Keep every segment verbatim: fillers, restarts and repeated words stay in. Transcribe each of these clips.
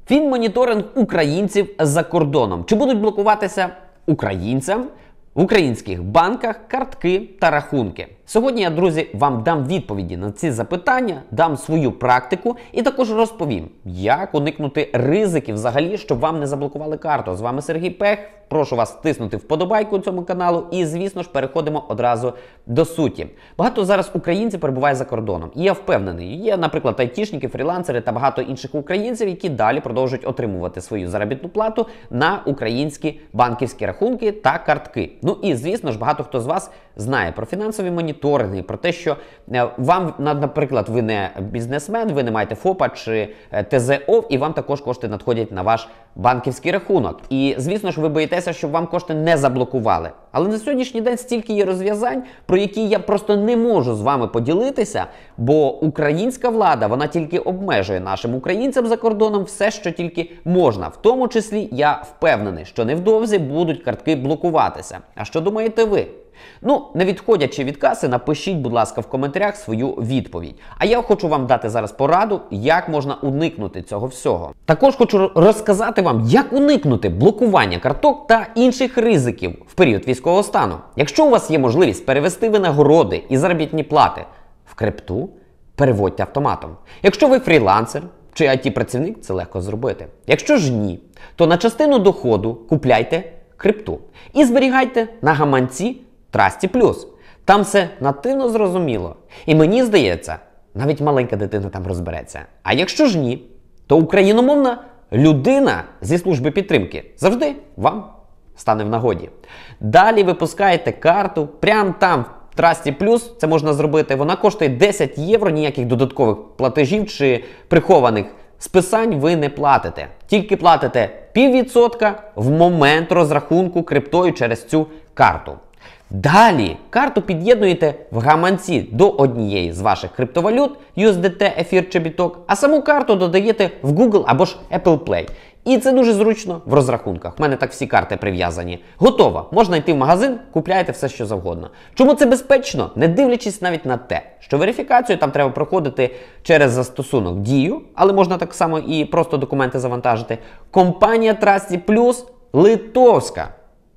Фінмоніторинг українців за кордоном. Чи будуть блокуватися українцям в українських банках картки та рахунки? Сьогодні я, друзі, вам дам відповіді на ці запитання, дам свою практику і також розповім, як уникнути ризиків взагалі, щоб вам не заблокували карту. З вами Сергій Пех. Прошу вас тиснути вподобайку цьому каналу і, звісно ж, переходимо одразу до суті. Багато зараз українців перебуває за кордоном. І я впевнений, є, наприклад, айтішники, фрілансери та багато інших українців, які далі продовжують отримувати свою заробітну плату на українські банківські рахунки та картки. Ну і, звісно ж, багато хто з вас знає про фінансові моніторинги, про те, що вам, наприклад, ви не бізнесмен, ви не маєте ФОПа чи ТЗО, і вам також кошти надходять на ваш банківський рахунок. І, звісно ж, ви боїтеся, щоб вам кошти не заблокували. Але на сьогоднішній день стільки є розв'язань, про які я просто не можу з вами поділитися, бо українська влада, вона тільки обмежує нашим українцям за кордоном все, що тільки можна. В тому числі я впевнений, що невдовзі будуть картки блокуватися. А що думаєте ви? Ну, не відходячи від каси, напишіть, будь ласка, в коментарях свою відповідь. А я хочу вам дати зараз пораду, як можна уникнути цього всього. Також хочу розказати вам, як уникнути блокування карток та інших ризиків в період військового стану. Якщо у вас є можливість перевести винагороди і заробітні плати в крипту, переводьте автоматом. Якщо ви фрілансер чи ай ті-працівник, це легко зробити. Якщо ж ні, то на частину доходу купляйте крипту і зберігайте на гаманці Trusty плюс. Там все нативно зрозуміло. І мені здається, навіть маленька дитина там розбереться. А якщо ж ні, то україномовна людина зі служби підтримки завжди вам стане в нагоді. Далі випускаєте карту, прямо там в Trusty плюс, це можна зробити, вона коштує десять євро, ніяких додаткових платежів чи прихованих списань ви не платите. Тільки платите піввідсотка в момент розрахунку криптою через цю карту. Далі карту під'єднуєте в гаманці до однієї з ваших криптовалют, ю ес ді ті, ефір чи біток, а саму карту додаєте в Google або ж Apple Play. І це дуже зручно в розрахунках. У мене так всі карти прив'язані. Готово. Можна йти в магазин, купляєте все, що завгодно. Чому це безпечно? Не дивлячись навіть на те, що верифікацію там треба проходити через застосунок Дію, але можна так само і просто документи завантажити. Компанія Trusty плюс литовська.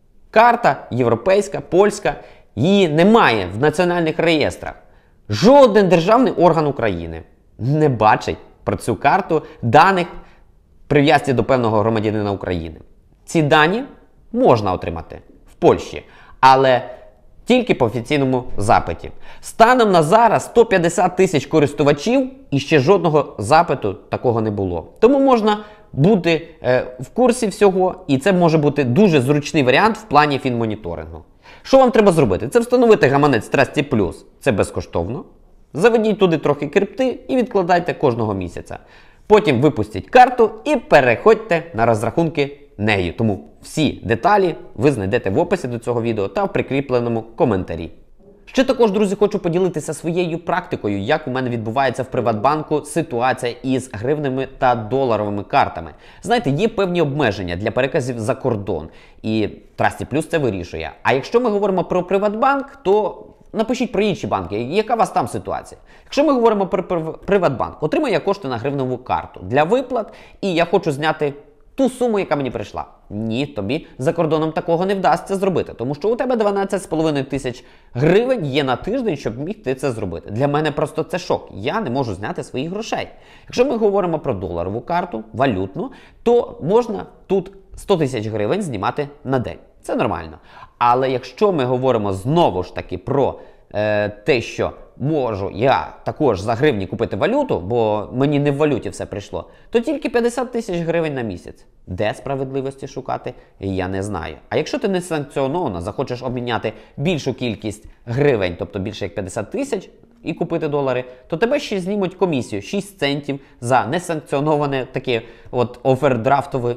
Карта європейська, польська, її немає в національних реєстрах. Жоден державний орган України не бачить про цю карту даних прив'язки до певного громадянина України. Ці дані можна отримати в Польщі, але тільки по офіційному запиті. Станом на зараз сто п'ятдесят тисяч користувачів і ще жодного запиту такого не було. Тому можна бути е, в курсі всього, і це може бути дуже зручний варіант в плані фінмоніторингу. Що вам треба зробити? Це встановити гаманець Trusty плюс. Це безкоштовно. Заведіть туди трохи крипти і відкладайте кожного місяця. Потім випустіть карту і переходьте на розрахунки нею. Тому всі деталі ви знайдете в описі до цього відео та в прикріпленому коментарі. Ще також, друзі, хочу поділитися своєю практикою, як у мене відбувається в Приватбанку ситуація із гривневими та доларовими картами. Знаєте, є певні обмеження для переказів за кордон, і Trusty плюс це вирішує. А якщо ми говоримо про Приватбанк, то напишіть про інші банки, яка у вас там ситуація. Якщо ми говоримо про Приватбанк, отримаю я кошти на гривневу карту для виплат, і я хочу зняти ту суму, яка мені прийшла. Ні, тобі за кордоном такого не вдасться зробити, тому що у тебе дванадцять з половиною тисяч гривень є на тиждень, щоб міг ти це зробити. Для мене просто це шок. Я не можу зняти своїх грошей. Якщо ми говоримо про доларову карту, валютну, то можна тут сто тисяч гривень знімати на день. Це нормально. Але якщо ми говоримо знову ж таки про е, те, що можу я також за гривні купити валюту, бо мені не в валюті все прийшло, то тільки п'ятдесят тисяч гривень на місяць. Де справедливості шукати, я не знаю. А якщо ти несанкціоновано захочеш обміняти більшу кількість гривень, тобто більше як п'ятдесят тисяч, і купити долари, то тебе ще знімуть комісію шість центів за несанкціоноване таке от овердрафтове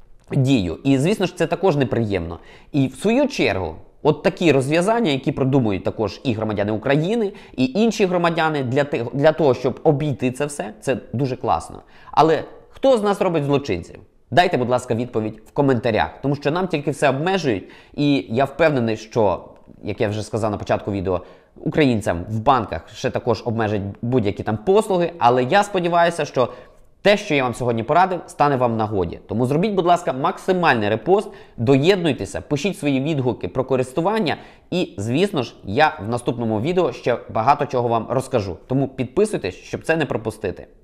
дію. І, звісно ж, це також неприємно. І в свою чергу, от такі розв'язання, які продумують також і громадяни України, і інші громадяни для, те, для того, щоб обійти це все, це дуже класно. Але хто з нас робить злочинців? Дайте, будь ласка, відповідь в коментарях, тому що нам тільки все обмежують, і я впевнений, що, як я вже сказав на початку відео, українцям в банках ще також обмежать будь-які там послуги, але я сподіваюся, що те, що я вам сьогодні порадив, стане вам в нагоді. Тому зробіть, будь ласка, максимальний репост, доєднуйтеся, пишіть свої відгуки про користування і, звісно ж, я в наступному відео ще багато чого вам розкажу. Тому підписуйтесь, щоб це не пропустити.